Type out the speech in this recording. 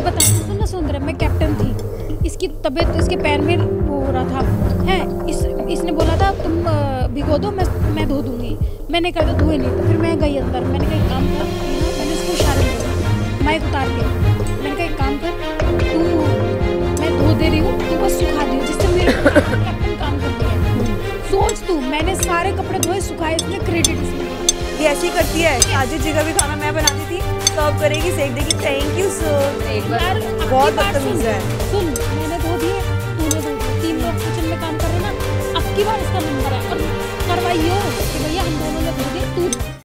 बता सुन ना सुंदर, मैं कैप्टन थी, इसकी तबीयत इसके पैर में वो हो रहा था है, इसने बोला था तुम भिगो दो, मैं धो दूंगी। मैंने कहा था धोए नहीं, तो फिर मैं गई अंदर, मैंने कहा एक काम कर, मैंने उसको इशारे दिया, माइक उतार के मैंने कहा एक काम कर, तू मैं धो दे रही हूँ, तू बस सुखा दी, जिससे मेरे कैप्टन काम करती है। सोच तू, मैंने सारे कपड़े धोए सुखाए, इसमें क्रेडिट इसमें। ये ऐसी करती है, साजिद जी का भी खाना मैं बनाती थी, सर्व करेगी, सेक देगी, थैंक यू सर। एक बार बहुत बदतमीज है। सुन, मैंने धो दिए, तूने धो दिए, 3 लोग किचन में काम कर रहे हैं ना, अब की बार इसका नंबर है और करवाइयो कि भैया हम दोनों ने धो दिए, तू